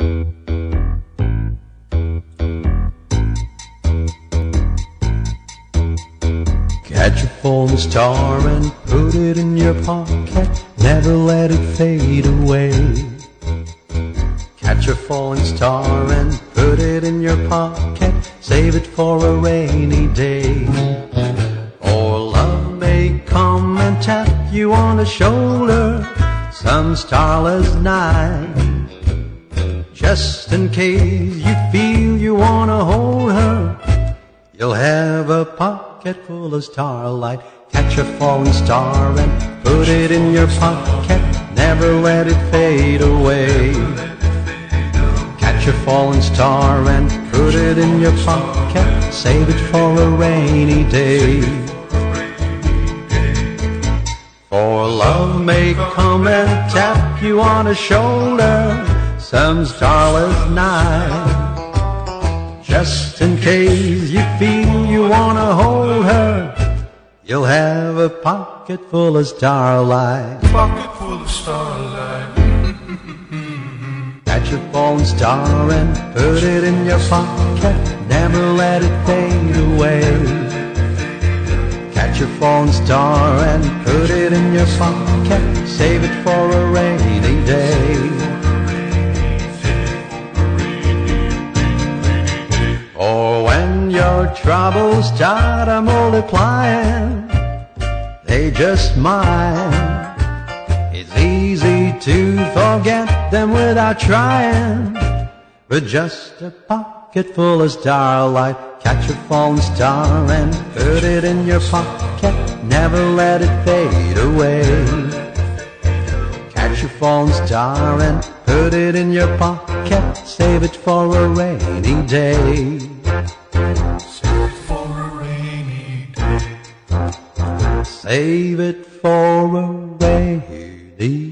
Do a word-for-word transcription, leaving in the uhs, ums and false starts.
Catch a falling star and put it in your pocket, never let it fade away. Catch a falling star and put it in your pocket, save it for a rainy day. Or love may come and tap you on the shoulder some starless night, just in case you feel you wanna hold her. You'll have a pocket full of starlight. Catch a falling star and put it in your pocket, never let it fade away. Catch a falling star and put it in your pocket, save it for a rainy day. For love may come and tap you on the shoulder some starless night, just in case you feel you wanna hold her. You'll have a pocket full of starlight. Pocket full of starlight. Catch a falling star and put it in your pocket, never let it fade away. Catch a falling star and put it in your pocket, save it for a rainy day. Or when your troubles start a multiplying, they just might. It's easy to forget them without trying, with just a pocket full of starlight. Catch a falling star and put it in your pocket, never let it fade away. Catch a falling star and put it in your pocket, save it for a rainy day. Save it for a rainy day. Save it for a rainy day.